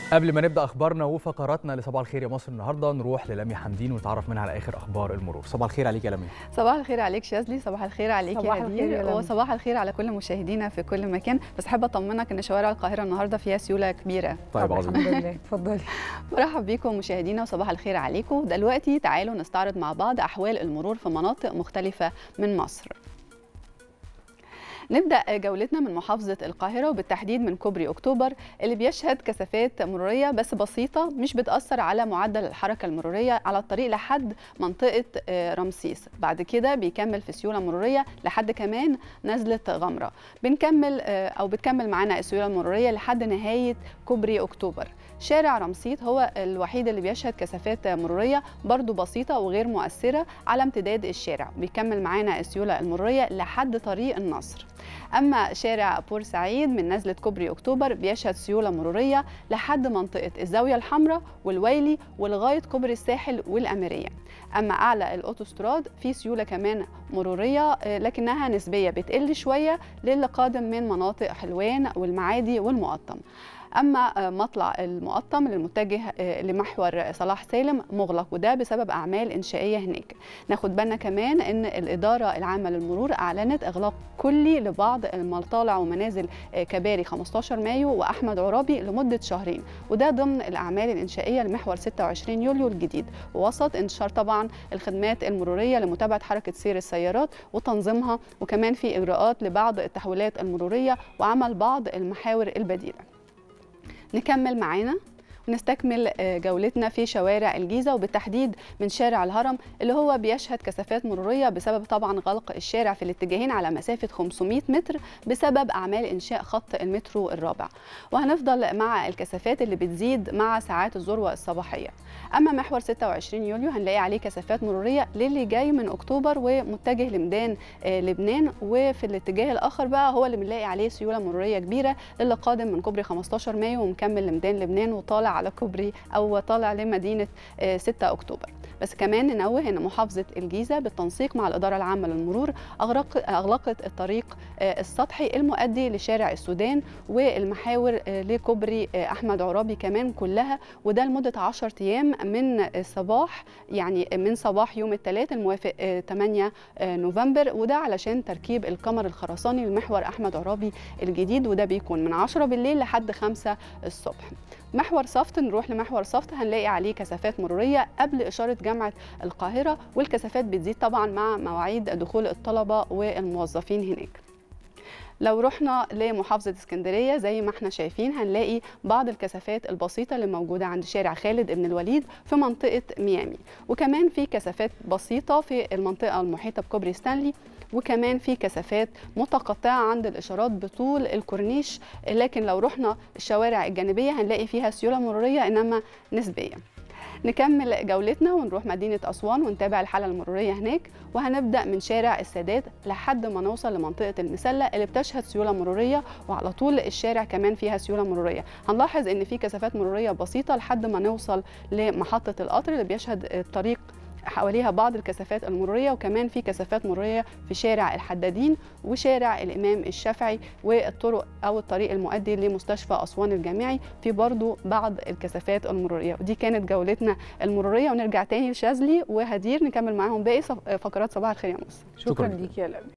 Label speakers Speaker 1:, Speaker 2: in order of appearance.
Speaker 1: قبل ما نبدأ أخبارنا وفقراتنا لصباح الخير يا مصر النهارده نروح للميا حمدين ونتعرف منها على آخر أخبار المرور. صباح الخير عليك يا لميا.
Speaker 2: صباح الخير عليك شاذلي، صباح الخير عليك يا هدير، وصباح الخير على كل مشاهدينا في كل مكان. بس أحب أطمنك إن شوارع القاهرة النهارده فيها سيولة كبيرة.
Speaker 1: طيب عظيم.
Speaker 3: الحمد لله، اتفضلي.
Speaker 2: مرحب بيكم مشاهدينا وصباح الخير عليكم. دلوقتي تعالوا نستعرض مع بعض أحوال المرور في مناطق مختلفة من مصر. نبدأ جولتنا من محافظة القاهرة وبالتحديد من كوبري أكتوبر اللي بيشهد كثافات مرورية بس بسيطة مش بتأثر على معدل الحركة المرورية على الطريق لحد منطقة رمسيس. بعد كده بيكمل في سيولة مرورية لحد كمان نزلة غمرة. بتكمل معانا السيولة المرورية لحد نهاية كوبري أكتوبر. شارع رمسيس هو الوحيد اللي بيشهد كثافات مرورية برضو بسيطة وغير مؤثرة على امتداد الشارع. بيكمل معانا السيولة المرورية لحد طريق النصر. أما شارع بورسعيد من نزلة كوبري أكتوبر بيشهد سيولة مرورية لحد منطقة الزاوية الحمراء والويلي ولغاية كوبري الساحل والأميرية. أما أعلى الأوتوستراد في سيولة كمان مرورية لكنها نسبية بتقل شوية للي قادم من مناطق حلوان والمعادي والمقطم. أما مطلع المقطم المتجه لمحور صلاح سالم مغلق وده بسبب أعمال إنشائية هناك. ناخد بالنا كمان إن الإدارة العامة للمرور أعلنت إغلاق كلي لبعض المطالع ومنازل كباري 15 مايو وأحمد عرابي لمدة شهرين وده ضمن الأعمال الإنشائية لمحور 26 يوليو الجديد ووسط انتشار طبعا الخدمات المرورية لمتابعة حركة سير السيارات وتنظيمها وكمان في إجراءات لبعض التحويلات المرورية وعمل بعض المحاور البديلة. نكمل معانا ونستكمل جولتنا في شوارع الجيزة وبالتحديد من شارع الهرم اللي هو بيشهد كثافات مرورية بسبب طبعا غلق الشارع في الاتجاهين على مسافة 500 متر بسبب أعمال إنشاء خط المترو الرابع. وهنفضل مع الكثافات اللي بتزيد مع ساعات الذروة الصباحية. أما محور 26 يوليو هنلاقي عليه كثافات مرورية للي جاي من أكتوبر ومتجه لميدان لبنان وفي الاتجاه الآخر بقى هو اللي بنلاقي عليه سيولة مرورية كبيرة للي قادم من كوبري 15 مايو ومكمل لميدان لبنان وطالع على كوبري أو طالع لمدينة 6 أكتوبر. بس كمان ننوه أن محافظة الجيزة بالتنسيق مع الإدارة العامة للمرور أغلقت الطريق السطحي المؤدي لشارع السودان والمحاور لكوبري أحمد عرابي كمان كلها وده لمدة 10 أيام من الصباح يعني من صباح يوم الثلاث الموافق 8 نوفمبر وده علشان تركيب القمر الخرساني لمحور أحمد عرابي الجديد وده بيكون من 10 بالليل لحد 5 الصبح. محور صفت نروح لمحور صفت هنلاقي عليه كثافات مرورية قبل إشارة جامعة القاهرة والكثافات بتزيد طبعا مع مواعيد دخول الطلبة والموظفين هناك. لو رحنا لمحافظة اسكندرية زي ما احنا شايفين هنلاقي بعض الكثافات البسيطة اللي موجودة عند شارع خالد بن الوليد في منطقة ميامي وكمان في كثافات بسيطة في المنطقة المحيطة بكوبري ستانلي وكمان في كثافات متقطعة عند الإشارات بطول الكورنيش لكن لو رحنا الشوارع الجانبية هنلاقي فيها سيولة مرورية إنما نسبية. نكمل جولتنا ونروح مدينة أسوان ونتابع الحالة المرورية هناك وهنبدأ من شارع السادات لحد ما نوصل لمنطقة المسلة اللي بتشهد سيولة مرورية وعلى طول الشارع كمان فيها سيولة مرورية. هنلاحظ إن في كثافات مرورية بسيطة لحد ما نوصل لمحطة القطر اللي بيشهد الطريق حواليها بعض الكثافات المرورية وكمان في كثافات مرورية في شارع الحدادين وشارع الإمام الشافعي والطرق أو الطريق المؤدي لمستشفى أسوان الجامعي في برضو بعض الكثافات المرورية. ودي كانت جولتنا المرورية ونرجع تاني لشاذلي وهدير نكمل معاهم باقي فقرات صباح الخير يا مصر.
Speaker 3: شكرا ليك يا لميا.